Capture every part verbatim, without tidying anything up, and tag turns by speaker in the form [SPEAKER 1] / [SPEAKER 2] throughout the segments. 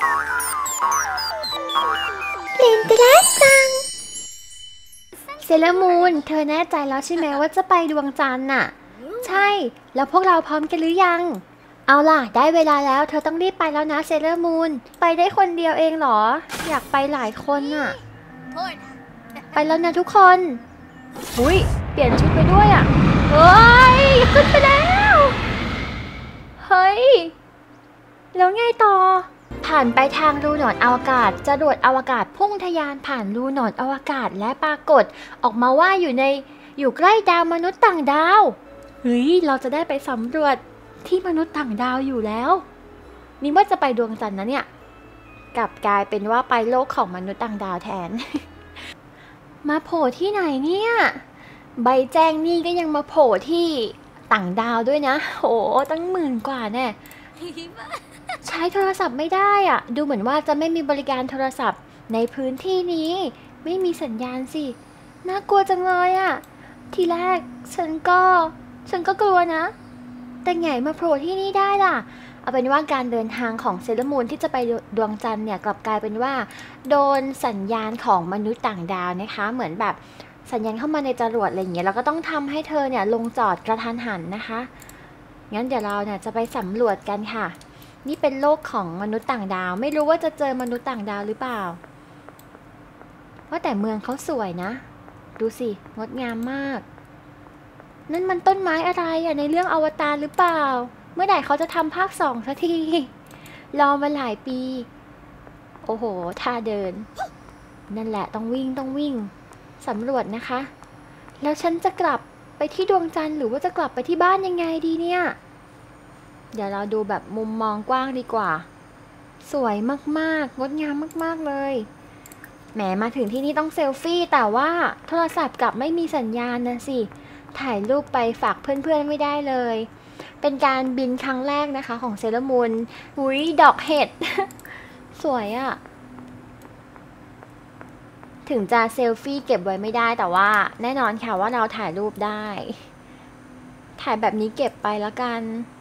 [SPEAKER 1] ลินเตอร์ซังเซเลอร์มูนเธอแน่ใจแล้วใช่ไหมว่าจะไปดวงจันทร์น่ะใช่แล้วพวกเราพร้อมกันหรือยังเอาล่ะได้เวลาแล้วเธอต้องรีบไปแล้วนะเซเลอร์มูนไปได้คนเดียวเองเหรออยากไปหลายคนน่ะไปแล้วนะทุกคนอุ้ยเปลี่ยนชุดไปด้วยอ่ะเฮ้ยขึ้นไปแล้วเฮ้ยแล้วไงต่อผ่านไปทางรูหนอนอวกาศจรวดอวกาศพุ่งทะยานผ่านรูหนอนอวกาศและปรากฏออกมาว่าอยู่ในอยู่ใกล้ดาวมนุษย์ต่างดาวเฮ้ยเราจะได้ไปสำรวจที่มนุษย์ต่างดาวอยู่แล้วนี่ว่าจะไปดวงจันทร์นะเนี่ยกลับกลายเป็นว่าไปโลกของมนุษย์ต่างดาวแทน มาโผล่ที่ไหนเนี่ยใบแจ้งนี่ก็ยังมาโผล่ที่ต่างดาวด้วยนะโอ้ตั้งหมื่นกว่าแน่ใช้โทรศัพท์ไม่ได้อ่ะดูเหมือนว่าจะไม่มีบริการโทรศัพท์ในพื้นที่นี้ไม่มีสัญญาณสิน่ากลัวจังเลยอ่ะทีแรกฉันก็ฉันก็กลัวนะแต่ไงมาโผล่ที่นี่ได้ล่ะเอาเป็นว่าการเดินทางของเซเลอร์มูนที่จะไปดวงจันทร์เนี่ยกลับกลายเป็นว่าโดนสัญญาณของมนุษย์ต่างดาวนะคะเหมือนแบบสัญญาณเข้ามาในจรวดอะไรอย่างเงี้ยเราก็ต้องทำให้เธอเนี่ยลงจอดกระทันหันนะคะงั้นเดี๋ยวเราเนี่ยจะไปสำรวจกันค่ะนี่เป็นโลกของมนุษย์ต่างดาวไม่รู้ว่าจะเจอมนุษย์ต่างดาวหรือเปล่าว่าแต่เมืองเขาสวยนะดูสิงดงามมากนั่นมันต้นไม้อะไรอะในเรื่องอวตารหรือเปล่าเมื่อไหร่เขาจะทำภาคสองสักทีรอมาหลายปีโอ้โหท่าเดินนั่นแหละต้องวิ่งต้องวิ่งสำรวจนะคะแล้วฉันจะกลับไปที่ดวงจันทร์หรือว่าจะกลับไปที่บ้านยังไงดีเนี่ยเดี๋ยวเราดูแบบมุมมองกว้างดีกว่าสวยมากๆงดงามมากๆเลยแหมมาถึงที่นี่ต้องเซลฟี่แต่ว่าโทรศัพท์กลับไม่มีสัญญาณนะสิถ่ายรูปไปฝากเพื่อนๆไม่ได้เลยเป็นการบินครั้งแรกนะคะของเซเลอร์มูนหุยดอกเห็ด สวยอะถึงจะเซลฟี่เก็บไว้ไม่ได้แต่ว่าแน่นอนค่ะว่าเราถ่ายรูปได้ถ่ายแบบนี้เก็บไปแล้วกัน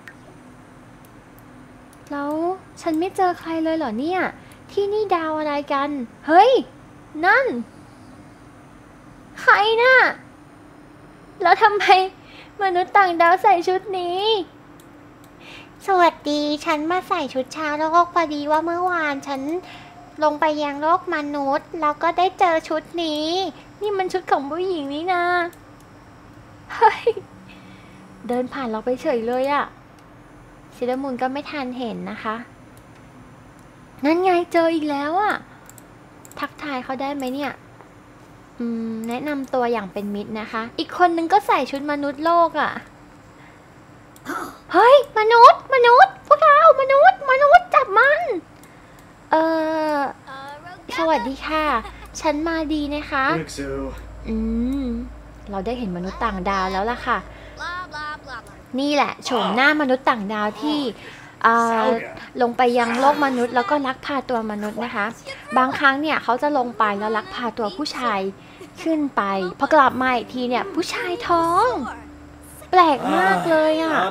[SPEAKER 1] แล้วฉันไม่เจอใครเลยเหรอเนี่ยที่นี่ดาวอะไรกันเฮ้ยนั่นใครน่ะแล้วทำไมมนุษย์ต่างดาวใส่ชุดนี้สวัสดีฉันมาใส่ชุดชาวโลกพอดีว่าเมื่อวานฉันลงไปยังโลกมนุษย์แล้วก็ได้เจอชุดนี้นี่มันชุดของผู้หญิงนี่นะเฮ้ยเดินผ่านเราไปเฉยเลยอะเซเลอร์มูนก็ไม่ทันเห็นนะคะนั่นไงเจออีกแล้วอะทักทายเขาได้ไหมเนี่ยอืมแนะนำตัวอย่างเป็นมิตรนะคะอีกคนนึงก็ใส่ชุดมนุษย์โลกอะเฮ้ยมนุษย์มนุษย์พวกเรามนุษย์มนุษย์จับมันเออสวัสดีค่ะฉันมาดีนะคะอืมเราได้เห็นมนุษย์ต่างดาวแล้วล่ะค่ะนี่แหละโฉมหน้ามนุษย์ต่างดาวที่ลงไปยังโลกมนุษย์แล้วก็ลักพาตัวมนุษย์นะคะบางครั้งเนี่ยเขาจะลงไปแล้วลักพาตัวผู้ชายขึ้นไปพอกลับมาอีกทีเนี่ยผู้ชายท้องแปลกมากเลยอ่ะ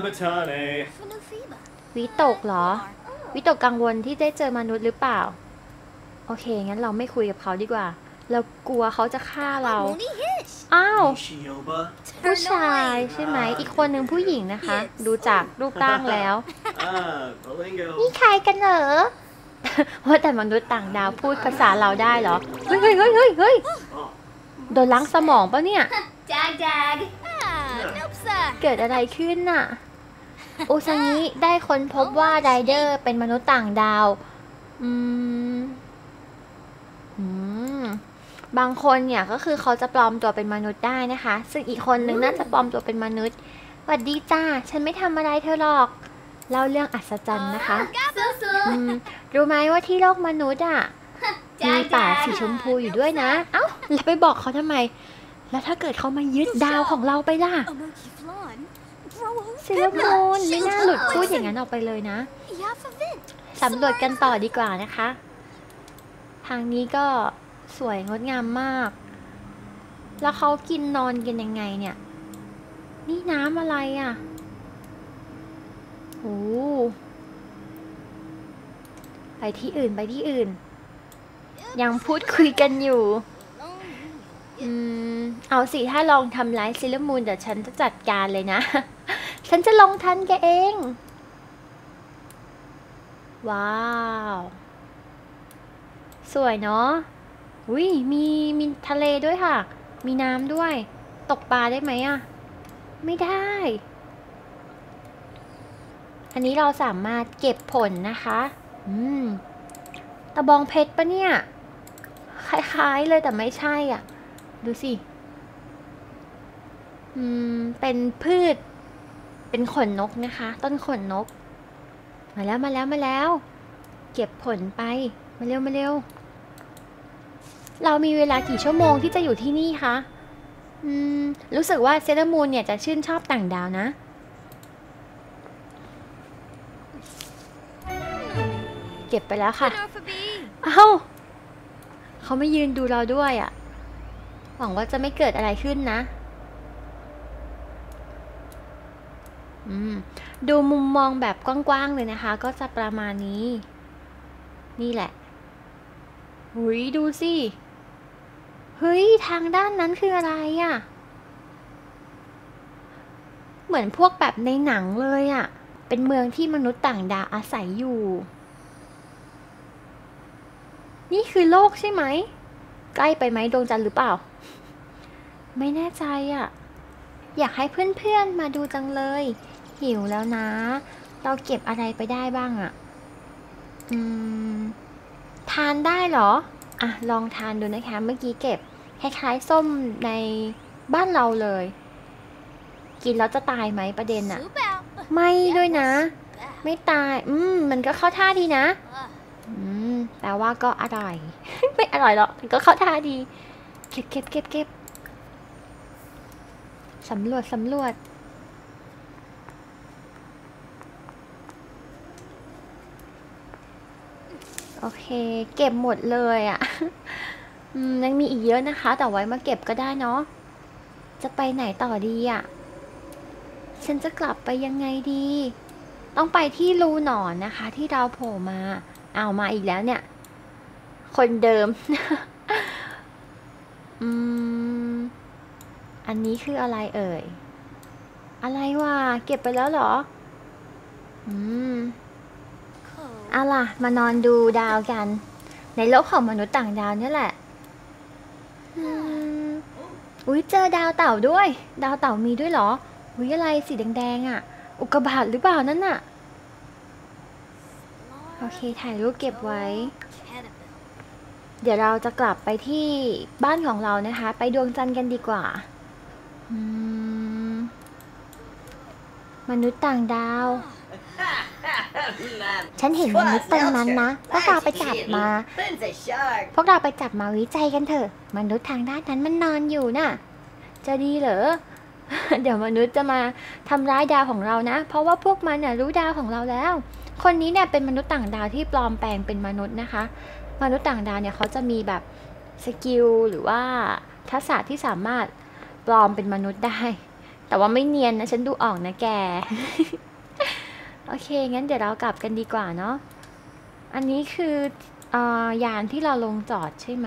[SPEAKER 1] วิตกเหรอวิตกกังวลที่ได้เจอมนุษย์หรือเปล่าโอเคงั้นเราไม่คุยกับเขาดีกว่าเรากลัวเขาจะฆ่าเราอ้าวผู้ชายใช่ไหมอีกคนหนึ่งผู้หญิงนะคะดูจากรูปร่างแล้วนี่ใครกันเหรอว่าแต่มนุษย์ต่างดาวพูดภาษาเราได้เหรอเฮ้ยเฮ้ยเฮ้ยเฮ้ยเฮ้ยโดนล้างสมองปะเนี่ยเกิดอะไรขึ้นน่ะอุซางิได้ค้นพบว่าไรเดอร์เป็นมนุษย์ต่างดาวอืมอืมบางคนเนี่ยก็คือเขาจะปลอมตัวเป็นมนุษย์ได้นะคะซึ่งอีกคนนึงน่าจะปลอมตัวเป็นมนุษย์สวัสดีจ้าฉันไม่ทำอะไรเธอหรอกเล่าเรื่องอัศจรรย์นะคะรู้ไหมว่าที่โลกมนุษย์อ่ะมีป่าสีชมพูอยู่ด้วยนะเอ้าแล้วไปบอกเขาทำไมแล้วถ้าเกิดเขามายึดดาวของเราไปล่ะเซเลอร์มูนไม่น่าหลุดพูดอย่างนั้นออกไปเลยนะสำรวจกันต่อดีกว่านะคะทางนี้ก็สวยงดงามมากแล้วเขากินนอนกันยังไงเนี่ยนี่น้ำอะไรอ่ะโอ้ไปไปที่อื่นไปที่อื่น ยังพูดคุยกันอยู่อืมเอาสิถ้าลองทำร้ายเซเลอร์มูนเดี๋ยวฉันจะจัดการเลยนะ ฉันจะลงทันแกเองว้าวสวยเนาะอุ้ยมีมีทะเลด้วยค่ะมีน้ำด้วยตกปลาได้ไหมอะไม่ได้อันนี้เราสามารถเก็บผลนะคะอืมตะบองเพชรปะเนี่ยคล้ายๆเลยแต่ไม่ใช่อ่ะดูสิอืมเป็นพืชเป็นขนนกนะคะต้นขนนกมาแล้วมาแล้วมาแล้วเก็บผลไปมาเร็วมาเร็วเรามีเวลากี่ชั่วโมงที่จะอยู่ที่นี่คะอืมรู้สึกว่าเซเลอร์มูนเนี่ยจะชื่นชอบต่างดาวนะเก็บไปแล้วค่ะเอ้าเขาไม่ยืนดูเราด้วยอะหวังว่าจะไม่เกิดอะไรขึ้นนะอืมดูมุมมองแบบกว้างๆเลยนะคะก็จะประมาณนี้นี่แหละหุยดูสิเฮ้ยทางด้านนั้นคืออะไรอะเหมือนพวกแบบในหนังเลยอะเป็นเมืองที่มนุษย์ต่างดาวอาศัยอยู่นี่คือโลกใช่ไหมใกล้ไปไหมดวงจันทร์หรือเปล่าไม่แน่ใจอะอยากให้เพื่อนๆมาดูจังเลยหิวแล้วนะเราเก็บอะไรไปได้บ้างอะอืมทานได้เหรออ่ะลองทานดูนะคะเมื่อกี้เก็บคล้ายๆส้มในบ้านเราเลยกินแล้วจะตายไหมประเด็นอะไม่ด้วยนะไม่ตายอืมมันก็เข้าท่าดีนะอืมแต่ว่าก็อร่อย ไม่อร่อยหรอกแต่ก็เข้าท่าดีเก็บเก็บเก็บเก็บสำรวจสำรวจโอเคเก็บหมดเลยอะ่ะ อืมยังมีอีกเยอะนะคะแต่ไว้มาเก็บก็ได้เนาะจะไปไหนต่อดีอะ่ะฉันจะกลับไปยังไงดีต้องไปที่รูหนอนนะคะที่เราโผล่มาเอามาอีกแล้วเนี่ยคนเดิม อืมอันนี้คืออะไรเอ่ยอะไรวะเก็บไปแล้วเหรออืมเอาล่ะมานอนดูดาวกันในโลกของมนุษย์ต่างดาวนี่แหละอืมอุ้ยเจอดาวเต่าด้วยดาวเต่ามีด้วยเหรออุ้ยอะไรสีแดงๆอ่ะอุกกาบาตหรือเปล่านั่นน่ะโอเคถ่ายรูปเก็บไว้เดี๋ยวเราจะกลับไปที่บ้านของเรานะคะไปดวงจันทร์กันดีกว่าอืมมนุษย์ต่างดาวฉันเห็นมนุษย์ตรงนั้นนะพวกเราไปจับมาพวกเราไปจับมาวิจัยกันเถอะมนุษย์ทางด้านนั้นมันนอนอยู่น่ะจะดีเหรอ เดี๋ยวมนุษย์จะมาทำร้ายดาวของเรานะเพราะว่าพวกมันน่ะรู้ดาวของเราแล้วคนนี้เนี่ยเป็นมนุษย์ต่างดาวที่ปลอมแปลงเป็นมนุษย์นะคะมนุษย์ต่างดาวเนี่ยเขาจะมีแบบสกิลหรือว่าทักษะที่สามารถปลอมเป็นมนุษย์ได้แต่ว่าไม่เนียนนะฉันดูออกนะแก โอเคงั้นเดี๋ยวเรากลับกันดีกว่าเนาะอันนี้คือเอ่อยานที่เราลงจอดใช่ไหม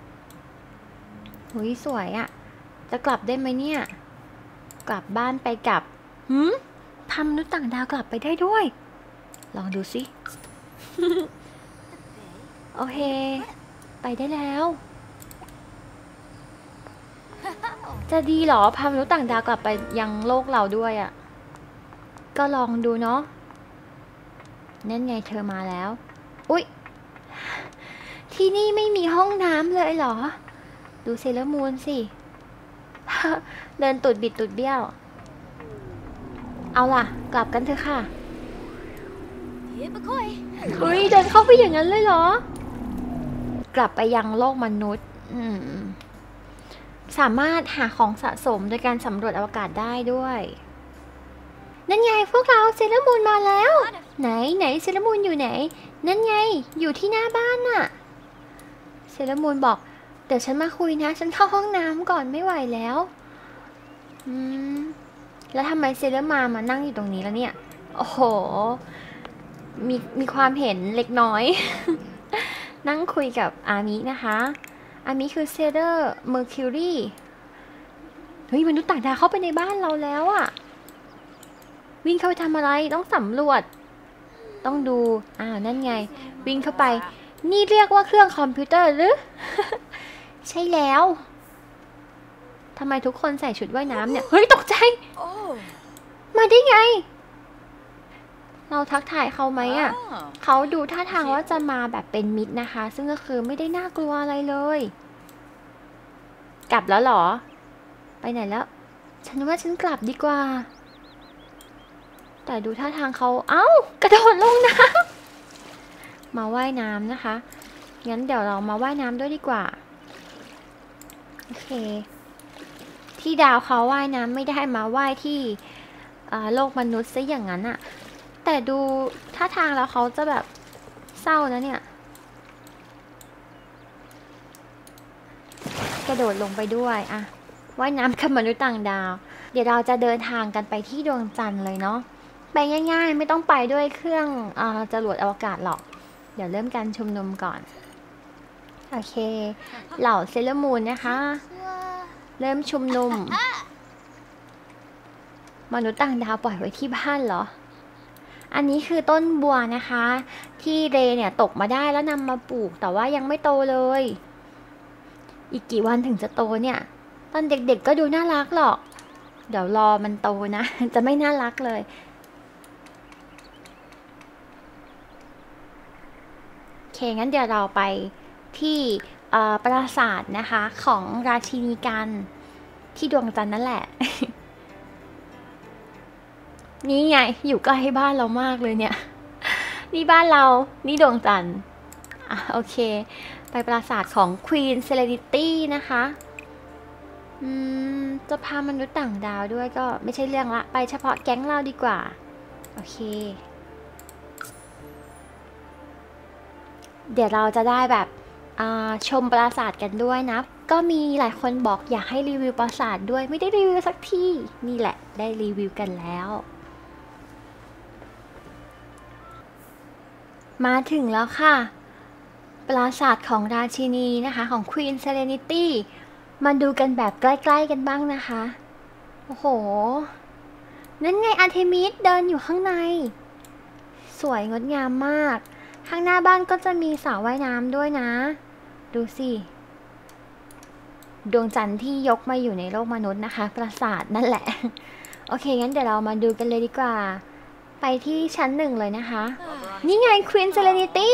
[SPEAKER 1] หุยสวยอะจะกลับได้ไหมเนี่ยกลับบ้านไปกลับหืมทำมนุษย์ต่างดาวกลับไปได้ด้วยลองดูสิ โอเคไปได้แล้วจะดีเหรอพามนุษย์ต่างดาวกลับไปยังโลกเราด้วยอะก็ลองดูเนาะนั่นไงเธอมาแล้วอุ๊ยที่นี่ไม่มีห้องน้ำเลยเหรอดูเซเลอร์มูนสิ เดินตุดบิดตุดเบี้ยวเอาล่ะกลับกันเถอะค่ะอุ๊ยเดินเข้าไปอย่างนั้นเลยเหรอกลับไปยังโลกมนุษย์อืมสามารถหาของสะสมโดยการสำรวจอวกาศได้ด้วยนั่นไงพวกเราเซเลอร์มูนมาแล้วไหนไหนเซเลอร์มูนอยู่ไหนนั่นไงอยู่ที่หน้าบ้านน่ะเซเลอร์มูนบอกเดี๋ยวฉันมาคุยนะฉันเข้าห้องน้ำก่อนไม่ไหวแล้วอืมแล้วทำไมเซเลอร์มามานั่งอยู่ตรงนี้แล้วเนี่ยโอ้โหมีมีความเห็นเล็กน้อย นั่งคุยกับอามินะคะอามิคือเซเดอร์เมอร์คิวรีเฮ้ยมนุษย์ต่างดาวเข้าไปในบ้านเราแล้วอะวิ่งเข้าไปทำอะไรต้องสำรวจต้องดูอ่านั่นไงวิ่งเข้าไปนี่เรียกว่าเครื่องคอมพิวเตอร์หรือ ใช่แล้วทำไมทุกคนใส่ชุดว่ายน้ำเนี่ยเฮ้ยตกใจมาได้ไงเราทักทายเขาไหมอ่ะเขาดูท่าทางว่าจะมาแบบเป็นมิตรนะคะซึ่งก็คือไม่ได้น่ากลัวอะไรเลยกลับแล้วเหรอไปไหนแล้วฉันว่าฉันกลับดีกว่าแต่ดูท่าทางเขาเอ้ากระโดดลงน้ำมาว่ายน้ำนะคะงั้นเดี๋ยวเรามาว่ายน้ำด้วยดีกว่าโอเคที่ดาวเขาว่ายน้ำไม่ได้มาว่ายที่โลกมนุษย์ซะอย่างนั้นอะแต่ดูท่าทางแล้วเขาจะแบบเศร้านะเนี่ยกระโดดลงไปด้วยอะว่ายน้ำกับมนุษย์ต่างดาวเดี๋ยวเราจะเดินทางกันไปที่ดวงจันทร์เลยเนาะไปง่ายๆไม่ต้องไปด้วยเครื่องอ่าจรวดอวกาศหรอกเดี๋ยวเริ่มการชุมนุมก่อนโอเคเหล่าเซเลอร์มูนนะคะเริ่มชุมนุมมนุษย์ต่างดาวปล่อยไว้ที่บ้านเหรออันนี้คือต้นบัวนะคะที่เรเนี่ยตกมาได้แล้วนำมาปลูกแต่ว่ายังไม่โตเลยอีกกี่วันถึงจะโตเนี่ยตอนเด็กๆก็ดูน่ารักหรอกเดี๋ยวรอมันโตนะจะไม่น่ารักเลยโอเคงั้นเดี๋ยวเราไปที่ปราสาทนะคะของราชินีกันที่ดวงจันทร์นั่นแหละ นี่ไงอยู่ใกล้บ้านเรามากเลยเนี่ยนี่บ้านเรานี่ดวงจันทร์อ่ะโอเคไปปราสาทของ Queen Serenity นะคะอืมจะพามนุษย์ต่างดาวด้วยก็ไม่ใช่เรื่องละไปเฉพาะแก๊งเราดีกว่าโอเคเดี๋ยวเราจะได้แบบชมปราสาทกันด้วยนะก็มีหลายคนบอกอยากให้รีวิวปราสาทด้วยไม่ได้รีวิวสักทีนี่แหละได้รีวิวกันแล้วมาถึงแล้วค่ะปราสาทของราชินีนะคะของ Queen Serenity มาดูกันแบบใกล้ๆกันบ้างนะคะโอ้โหนั่นไงอาร์เทมิสเดินอยู่ข้างในสวยงดงามมากข้างหน้าบ้านก็จะมีสระว่ายน้ำด้วยนะดูสิดวงจันทร์ที่ยกมาอยู่ในโลกมนุษย์นะคะปราสาทนั่นแหละโอเคงั้นเดี๋ยวเรามาดูกันเลยดีกว่าไปที่ชั้นหนึ่งเลยนะคะนี่ไง Queen Serenity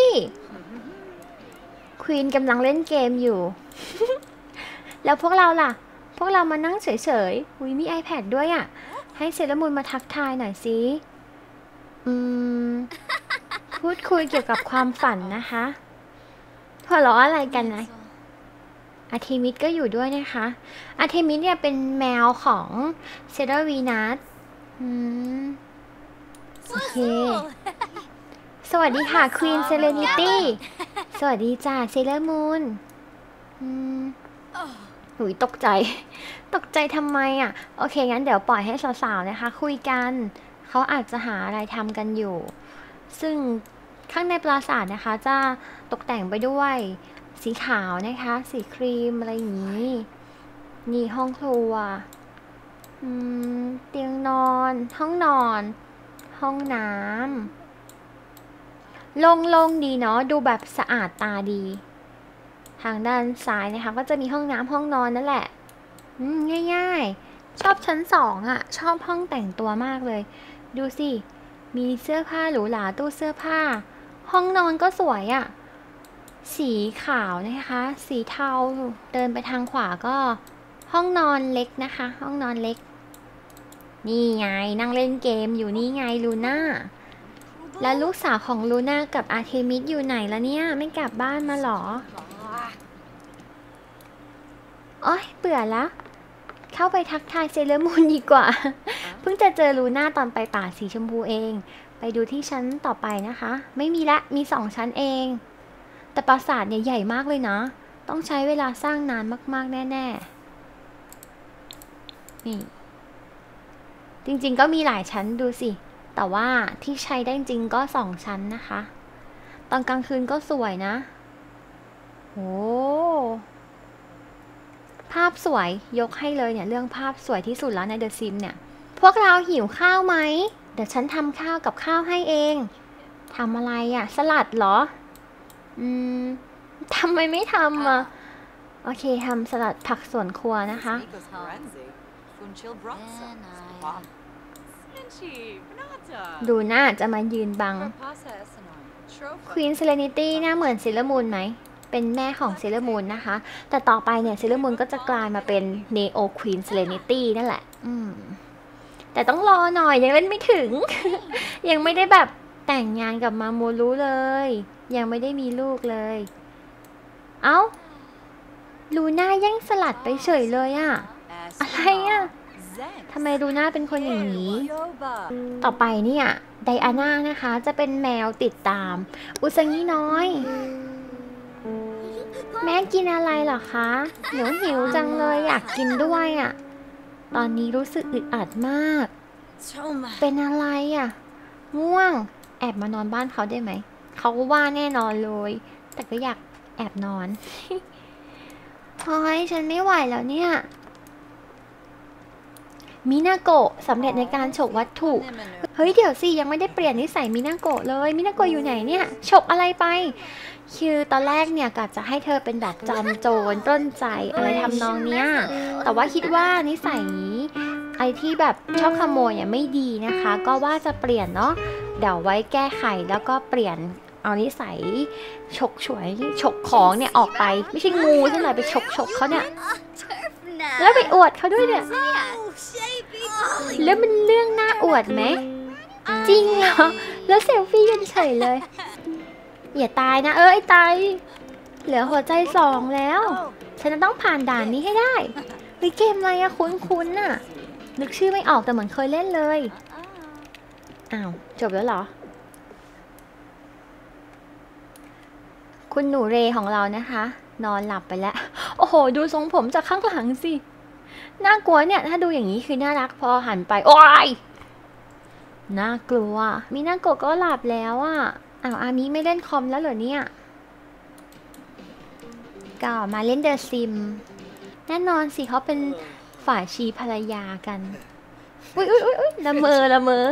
[SPEAKER 1] Queen กำลังเล่นเกมอยู่ แล้วพวกเราล่ะพวกเรามานั่งเฉยๆอุ้ยมี iPad ด้วยอ่ะให้เซเลมูนมาทักทายหน่อยสิอืมพูดคุยเกี่ยวกับความฝันนะคะหัวเราะอะไรกันนะอาร์เทมิสก็อยู่ด้วยนะคะอาร์เทมิสเนี่ยเป็นแมวของเซเลอร์วีนัสอืมโอเคสวัสดีค่ะ Queen Serenity สวัสดีจ้าเซเลอร์มูนอืมหุยตกใจตกใจทำไมอ่ะโอเคงั้นเดี๋ยวปล่อยให้สาวๆนะคะคุยกันเขาอาจจะหาอะไรทำกันอยู่ซึ่งข้างในปราสาทนะคะจะตกแต่งไปด้วยสีขาวนะคะสีครีมอะไรอย่างนี้นี่ห้องครัวอืมเตียงนอนห้องนอนห้องน้ำโล่งๆดีเนาะดูแบบสะอาดตาดีทางด้านซ้ายนะคะก็จะมีห้องน้ำห้องนอนนั่นแหละอืมง่ายๆชอบชั้นสองอ่ะชอบห้องแต่งตัวมากเลยดูสิมีเสื้อผ้าหรูหราตู้เสื้อผ้าห้องนอนก็สวยอ่ะสีขาวนะคะสีเทาเดินไปทางขวาก็ห้องนอนเล็กนะคะห้องนอนเล็กนี่ไงนั่งเล่นเกมอยู่นี่ไงลูน่าแล้วลูกสาวของลูน่ากับอาร์เทมิสอยู่ไหนแล้วเนี่ยไม่กลับบ้านมาหรอโอ๊ยเบื่อละเข้าไปทักทายเซเลอร์มูนดีกว่าเพิ่งจะเจอลูน่าตอนไปป่าสีชมพูเองไปดูที่ชั้นต่อไปนะคะไม่มีละมีสองชั้นเองแต่ปราสาทเนี่ยใหญ่มากเลยนะต้องใช้เวลาสร้างนานมากๆแน่ๆนี่จริงๆก็มีหลายชั้นดูสิแต่ว่าที่ใช้ได้จริงก็สองชั้นนะคะ ตอนกลางคืนก็สวยนะโอ้ภาพสวยยกให้เลยเนี่ยเรื่องภาพสวยที่สุดแล้วใน The Sims เนี่ยพวกเราหิวข้าวไหมเดี๋ยวฉันทำข้าวกับข้าวให้เองทำอะไรอะสลัดเหรออืมทำไมไม่ทำอะโอเคทำสลัดผักสวนครัวนะคะดูหน้าจะมายืนบัง Queen Serenity หน้าเหมือนเซเลมูนไหมเป็นแม่ของเซเลมูนนะคะแต่ต่อไปเนี่ยเซเลมูนก็จะกลายมาเป็น Neo Queen Serenity นั่นแหละอืมแต่ต้องรอหน่อยยังเล่นไม่ถึง ยังไม่ได้แบบแต่งงานกับมาโมรุเลยยังไม่ได้มีลูกเลยเอ้าลูน่าแย่งสลัดไปเฉยเลยอะอะไรอะทำไมลูน่าเป็นคนอย่างนี้ต่อไปเนี่ยไดอาน่านะคะจะเป็นแมวติดตามอุซางิน้อยแม่กินอะไรเหรอคะหนูหิวจังเลยอยากกินด้วยอะตอนนี้รู้สึกอึดอัดมากเป็นอะไรอะง่วงแอบมานอนบ้านเขาได้ไหมเขาว่าแน่นอนเลยแต่ก็อยากแอบนอนเฮ้ยฉันไม่ไหวแล้วเนี่ยมินาโกะสำเร็จในการฉกวัตถุเฮ้ยเดี๋ยวสิยังไม่ได้เปลี่ยนนิสัยมินาโกะเลยมินาโกะอยู่ไหนเนี่ยฉกอะไรไปคือตอนแรกเนี่ยกะจะให้เธอเป็นแบบจอมโจรปล้นใจอะไรทำนองเนี้ยแต่ว่าคิดว่านิสัยนี้ไอที่แบบชอบขโมยเนี่ยไม่ดีนะคะก็ว่าจะเปลี่ยนเนาะเดี๋ยวไว้แก้ไขแล้วก็เปลี่ยนเอานิสัยฉกฉวยฉกของเนี่ยออกไปไม่ใช่งูใช่ไหมไปฉกฉกเขาเนี่ยแล้วไปอวดเขาด้วยเนี่ยแล้วมันเรื่องน่าอวดไหมจริงเหรอแล้วเซลฟี่กันเฉยเลยอย่าตายนะเอ้ยตายเหลือหัวใจสองแล้วฉันจะต้องผ่านด่านนี้ให้ได้เฮ้ยเกมอะไรอะคุ้นๆน่ะนึกชื่อไม่ออกแต่เหมือนเคยเล่นเลยอ้าวจบแล้วเหรอคุณหนูเรของเรานะคะนอนหลับไปแล้วโอ้โหดูทรงผมจากข้างหลังสิน่ากลัวเนี่ยถ้าดูอย่างนี้คือน่ารักพอหันไปโอ้ยน่ากลัวมินาโกะก็หลับแล้วอ่ะอ้าวอามิไม่เล่นคอมแล้วเหรอเนี่ยก็มาเล่นเดอะซิมแน่นอนสิเขาเป็นฝ่ายชีภรรยากันอุ้ยอุ้ยอุ้ยละเมอละเมอ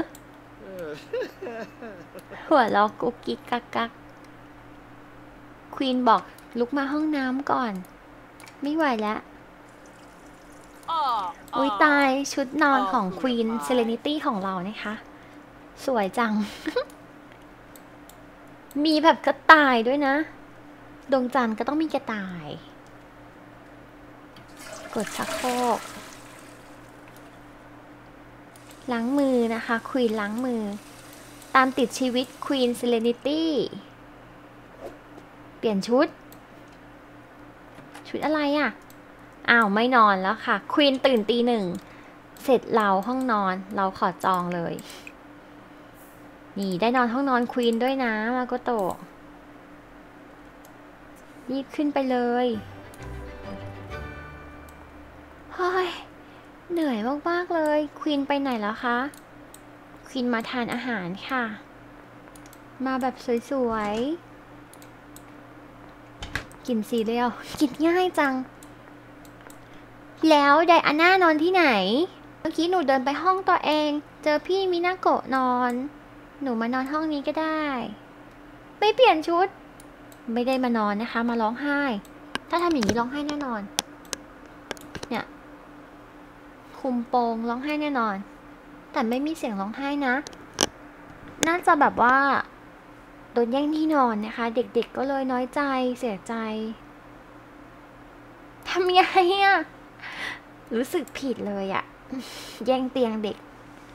[SPEAKER 1] หัวเราะกุ๊กกิ๊กกักกักควีนบอกลุกมาห้องน้ำก่อนไม่ไหวแล้วอุ้ยตายชุดนอนของควีนเซเลนิตี้ของเรานะคะสวยจัง มีแบบกระต่ายด้วยนะดวงจันทร์ก็ต้องมีกระต่ายกดชักโครกล้างมือนะคะควีนล้างมือตามติดชีวิตควีนเซเลนิตี้เปลี่ยนชุดชุดอะไรอ่ะอ้าวไม่นอนแล้วค่ะควีนตื่นตีหนึ่งเสร็จเราห้องนอนเราขอจองเลยนี่ได้นอนห้องนอนควีนด้วยนะมาโกโตะรีบขึ้นไปเลยเฮ้ยเหนื่อยมากๆเลยควีนไปไหนแล้วคะควีนมาทานอาหารค่ะมาแบบสวยๆกินซีเรียลกินง่ายจังแล้วไดอาน่านอนที่ไหนเมื่อกี้หนูเดินไปห้องตัวเองเจอพี่มินาโกะนอนหนูมานอนห้องนี้ก็ได้ไม่เปลี่ยนชุดไม่ได้มานอนนะคะมาร้องไห้ถ้าทำอย่างนี้ร้องไห้แน่นอนเนี่ยคุมโปงร้องไห้แน่นอนแต่ไม่มีเสียงร้องไห้นะน่าจะแบบว่าโดนแย่งที่นอนนะคะเด็กๆก็เลยน้อยใจเสียใจทำยังไงอะรู้สึกผิดเลยอะแย่งเตียงเด็ก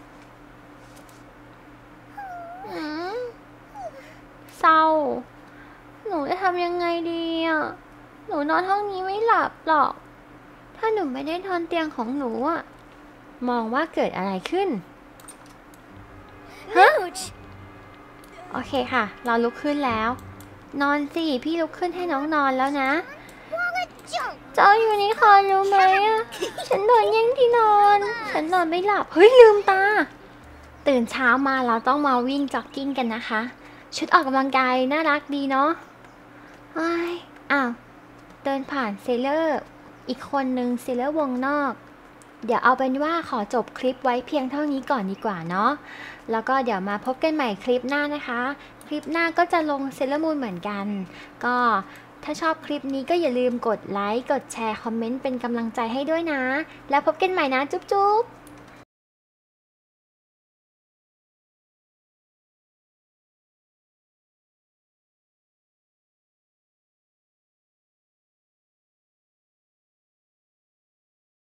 [SPEAKER 1] เศร้าหนูจะทำยังไงดีอะหนูนอนห้องนี้ไม่หลับหรอกถ้าหนูไม่ได้นอนเตียงของหนูอะมองว่าเกิดอะไรขึ้นฮะโอเคค่ะเราลุกขึ้นแล้วนอนสิพี่ลุกขึ้นให้น้องนอนแล้วนะเจ้าอยู่นี่ค่ะรู้ไหมอะฉันโดนแย่งที่นอนฉันนอนไม่หลับเฮ้ยลืมตาตื่นเช้ามาเราต้องมาวิ่งจ็อกกิ้งกันนะคะ ชุดออกกำลังกายน่ารักดีเนาะไอ้ยอ้าวเดินผ่านเซเลอร์อีกคนนึงเซเลอร์วงนอก เดี๋ยวเอาเป็นว่าขอจบคลิปไว้เพียงเท่านี้ก่อนดีกว่าเนาะแล้วก็เดี๋ยวมาพบกันใหม่คลิปหน้านะคะ คลิปหน้าก็จะลงเซเลอร์มูนเหมือนกัน ก็ถ้าชอบคลิปนี้ก็อย่าลืมกดไลค์ กดแชร์ คอมเมนต์เป็นกำลังใจให้ด้วยนะ แล้วพบกันใหม่นะ จุ๊บๆ